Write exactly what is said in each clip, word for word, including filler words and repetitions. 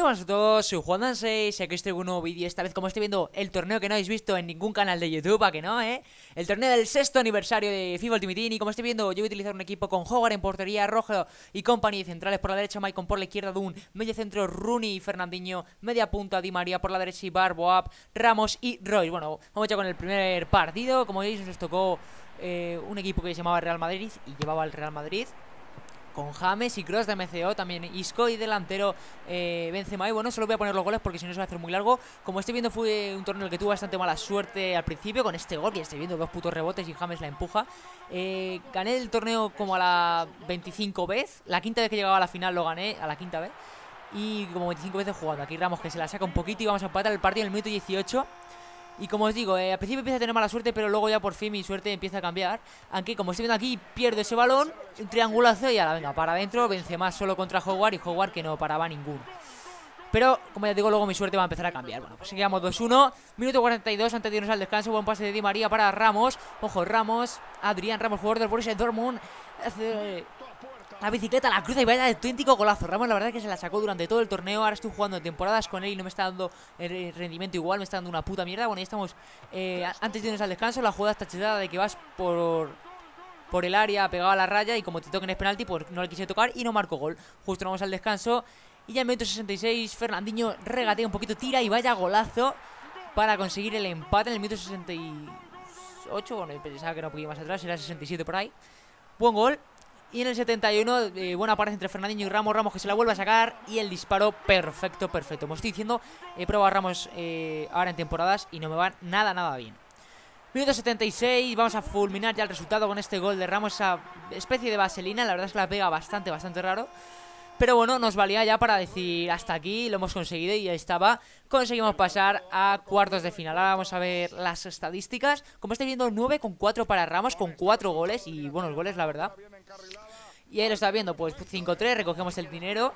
buenas a todos, soy Juan seis y aquí estoy con un nuevo vídeo. Esta vez como estoy viendo el torneo que no habéis visto en ningún canal de YouTube, ¿a que no, eh? El torneo del sexto aniversario de FIFA Ultimate Team. Y como estoy viendo, yo voy a utilizar un equipo con Howard en portería, Rojo y Company centrales por la derecha, Maicon por la izquierda, Dun, medio centro, Rooney y Fernandinho, media punta, Di María por la derecha y Barbo, Up, Ramos y Royce. Bueno, vamos ya con el primer partido. Como veis, nos tocó eh, un equipo que se llamaba Real Madrid y llevaba al Real Madrid, con James y Kroos de M C O, también Isco y delantero eh, Benzema. Y bueno, solo voy a poner los goles porque si no se va a hacer muy largo. Como estoy viendo, fue un torneo en el que tuve bastante mala suerte al principio con este gol, que estoy viendo dos putos rebotes y James la empuja. eh, Gané el torneo como a la veinticinco vez. La quinta vez que llegaba a la final lo gané, a la quinta vez. Y como veinticinco veces jugando. Aquí Ramos que se la saca un poquito y vamos a empatar el partido en el minuto dieciocho. Y como os digo, eh, al principio empieza a tener mala suerte, pero luego ya por fin mi suerte empieza a cambiar. Aunque como estoy viendo aquí, pierdo ese balón, un triangulazo y ahora venga, para adentro, Benzema solo contra Howard y Howard que no paraba ninguno. Pero, como ya digo, luego mi suerte va a empezar a cambiar. Bueno, pues seguimos dos uno, minuto cuarenta y dos antes de irnos al descanso. Buen pase de Di María para Ramos. Ojo, Ramos, Adrián Ramos, jugador del Borussia Dortmund. Hace la bicicleta, la cruza y vaya de auténtico golazo. Ramos la verdad es que se la sacó durante todo el torneo. Ahora estoy jugando temporadas con él y no me está dando el rendimiento igual, me está dando una puta mierda. Bueno, ya estamos eh, antes de irnos al descanso. La jugada está chedada de que vas por por el área, pegado a la raya, y como te toquen el penalti, pues no le quise tocar y no marco gol. Justo nos vamos al descanso. Y ya en el minuto sesenta y seis, Fernandinho regatea un poquito, tira y vaya golazo para conseguir el empate en el minuto sesenta y ocho. Bueno, pensaba que era un poquito más atrás, era sesenta y siete por ahí. Buen gol. Y en el setenta y uno, eh, buena pared entre Fernandinho y Ramos. Ramos que se la vuelve a sacar. Y el disparo perfecto, perfecto. Como estoy diciendo, he probado a Ramos eh, ahora en temporadas y no me va nada, nada bien. Minuto setenta y seis, vamos a fulminar ya el resultado con este gol de Ramos. Esa especie de vaselina, la verdad es que la pega bastante, bastante raro. Pero bueno, nos valía ya para decir hasta aquí, lo hemos conseguido y ya estaba. Conseguimos pasar a cuartos de final. Ahora vamos a ver las estadísticas. Como estáis viendo, nueve con cuatro para Ramos, con cuatro goles y buenos goles, la verdad. Y ahí lo está viendo, pues cinco tres, recogemos el dinero.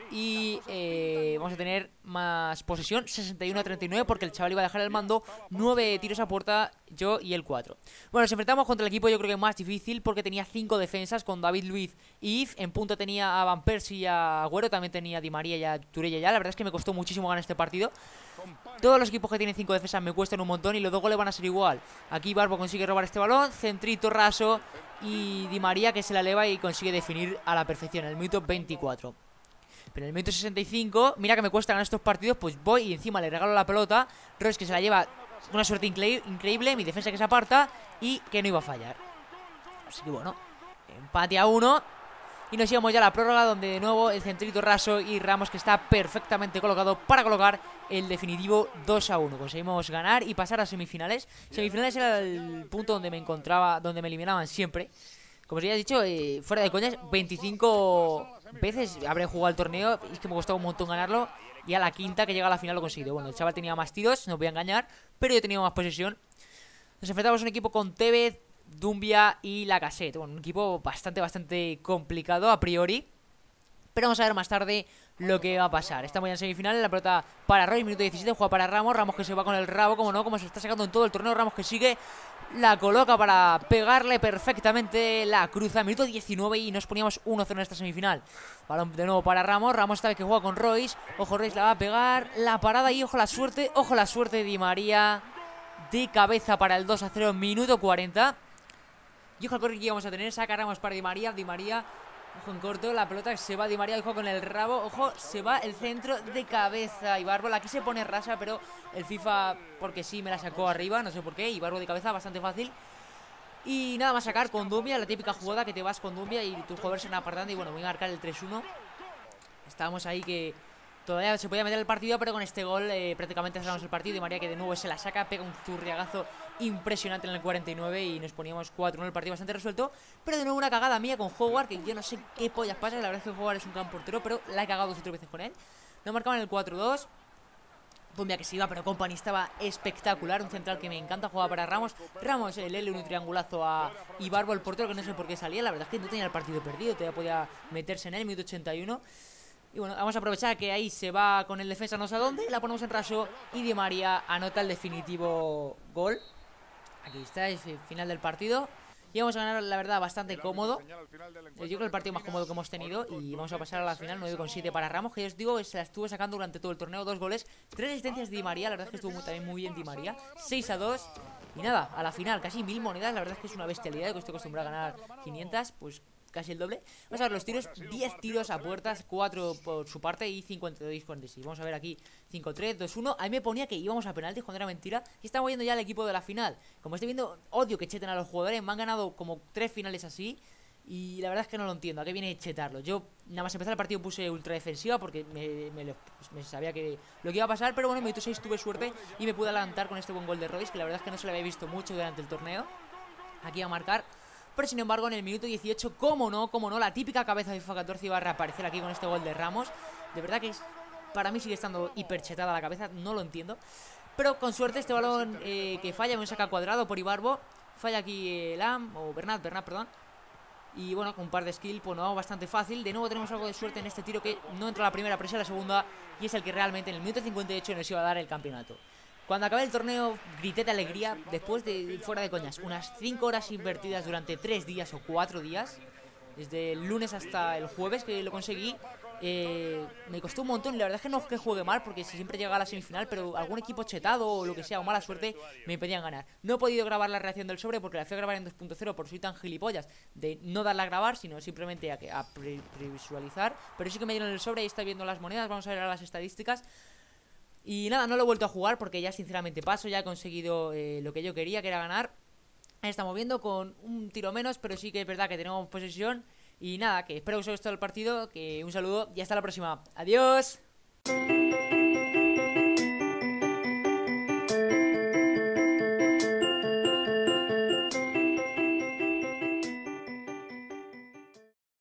Y eh, vamos a tener más posesión, sesenta y uno a treinta y nueve, porque el chaval iba a dejar el mando. nueve tiros a puerta, yo y el cuatro. Bueno, nos enfrentamos contra el equipo yo creo que más difícil, porque tenía cinco defensas con David Luiz y Yves. En punto tenía a Van Persie y a Agüero, también tenía a Di María y a Turella ya. La verdad es que me costó muchísimo ganar este partido. Todos los equipos que tienen cinco defensas me cuestan un montón y los dos goles van a ser igual. Aquí Barbo consigue robar este balón, centrito raso, y Di María que se la eleva y consigue definir a la perfección en el minuto veinticuatro. Pero en el minuto sesenta y cinco, mira que me cuesta ganar estos partidos, pues voy y encima le regalo la pelota. Royce que se la lleva con una suerte incre increíble, mi defensa que se aparta y que no iba a fallar. Así que bueno, empate a uno. Y nos íbamos ya a la prórroga, donde de nuevo el centrito raso y Ramos que está perfectamente colocado para colocar el definitivo dos a uno. Conseguimos ganar y pasar a semifinales. Semifinales era el punto donde me encontraba, donde me eliminaban siempre. Como os ya he dicho, eh, fuera de coñas, veinticinco veces habré jugado el torneo. Y es que me costaba un montón ganarlo. Y a la quinta que llega a la final lo he conseguido. Bueno, el chaval tenía más tiros, no os voy a engañar, pero yo tenía más posesión. Nos enfrentamos a un equipo con Tevez, Dumbia y Lacazette. Bueno, un equipo bastante, bastante complicado a priori. Pero vamos a ver más tarde lo que va a pasar. Estamos ya en semifinales, la pelota para Royce, minuto diecisiete, juega para Ramos. Ramos que se va con el rabo, como no, como se está sacando en todo el torneo. Ramos que sigue, la coloca para pegarle perfectamente, la cruza, minuto diecinueve y nos poníamos uno cero en esta semifinal. Balón de nuevo para Ramos, Ramos esta vez que juega con Royce. Ojo, Royce la va a pegar, la parada y ojo la suerte, ojo la suerte de Di María. De cabeza para el dos a cero, minuto cuarenta. Y ojo al corte que íbamos a tener, saca Ramos para Di María, Di María, ojo en corto, la pelota se va Di María, ojo con el rabo, ojo, se va el centro de cabeza y Barbo, aquí se pone rasa, pero el FIFA, porque sí, me la sacó arriba, no sé por qué, y Barbo de cabeza, bastante fácil. Y nada más sacar con Dumbia, la típica jugada que te vas con Dumbia y tus jugadores se van apartando y bueno, voy a marcar el tres uno. Estábamos ahí que todavía se podía meter el partido, pero con este gol eh, prácticamente cerramos el partido. Y María que de nuevo se la saca, pega un zurriagazo impresionante en el cuarenta y nueve y nos poníamos cuatro uno, el partido bastante resuelto. Pero de nuevo una cagada mía con Howard, que yo no sé qué pollas pasa. La verdad es que Howard es un gran portero, pero la he cagado dos o tres veces con él. Nos marcaban el cuatro dos. Dumbia que se iba, pero Company estaba espectacular. Un central que me encanta, jugaba para Ramos. Ramos, el L, un triangulazo a Ibarbo, el portero, que no sé por qué salía. La verdad es que no tenía el partido perdido, todavía podía meterse en él, minuto ochenta y uno. Y bueno, vamos a aprovechar que ahí se va con el defensa no sé a dónde. La ponemos en raso y Di María anota el definitivo gol. Aquí está, es el final del partido. Y vamos a ganar, la verdad, bastante cómodo. Yo creo que el partido más cómodo que hemos tenido. Y vamos a pasar a la final, nueve coma siete para Ramos, que ya os digo, se la estuvo sacando durante todo el torneo. Dos goles, tres asistencias de Di María. La verdad es que estuvo muy, también muy bien Di María. seis a dos. Y nada, a la final, casi mil monedas. La verdad es que es una bestialidad, que estoy acostumbrado a ganar quinientas, pues casi el doble. Vamos a ver los tiros, diez tiros a puertas, cuatro por su parte y cincuenta y dos cuarenta y seis. Vamos a ver aquí, cinco tres, dos uno. A mí me ponía que íbamos a penaltis cuando era mentira. Y estamos viendo ya el equipo de la final. Como estoy viendo, odio que cheten a los jugadores. Me han ganado como tres finales así. Y la verdad es que no lo entiendo. ¿A qué viene chetarlo? Yo nada más empezar el partido puse ultra defensiva porque me, me, me sabía que lo que iba a pasar. Pero bueno, en minuto seis tuve suerte y me pude adelantar con este buen gol de Royce, que la verdad es que no se lo había visto mucho durante el torneo. Aquí a marcar. Pero sin embargo en el minuto dieciocho, como no, como no, la típica cabeza de FIFA catorce iba a reaparecer aquí con este gol de Ramos. De verdad que es, para mí sigue estando hiperchetada la cabeza, no lo entiendo. Pero con suerte este balón eh, que falla, me saca Cuadrado por Ibarbo. Falla aquí eh, Lam, o Bernat, Bernat, perdón. Y bueno, con un par de skill, pues nos vamos bastante fácil. De nuevo tenemos algo de suerte en este tiro que no entra la primera, pero sí la segunda. Y es el que realmente en el minuto cincuenta y ocho nos iba a dar el campeonato. Cuando acabé el torneo grité de alegría, después de, fuera de coñas, unas cinco horas invertidas durante tres días o cuatro días. Desde el lunes hasta el jueves que lo conseguí. Eh, me costó un montón y la verdad es que no es que juegue mal, porque siempre llega a la semifinal, pero algún equipo chetado o lo que sea, o mala suerte, me impedían ganar. No he podido grabar la reacción del sobre porque la fui a grabar en dos punto cero por soy tan gilipollas de no darla a grabar, sino simplemente a, a previsualizar. Pero sí que me dieron el sobre y está viendo las monedas. Vamos a ver ahora las estadísticas. Y nada, no lo he vuelto a jugar porque ya sinceramente paso, ya he conseguido eh, lo que yo quería, que era ganar. Ahí estamos viendo con un tiro menos, pero sí que es verdad que tenemos posesión. Y nada, que espero que os haya gustado el partido, que un saludo y hasta la próxima. ¡Adiós!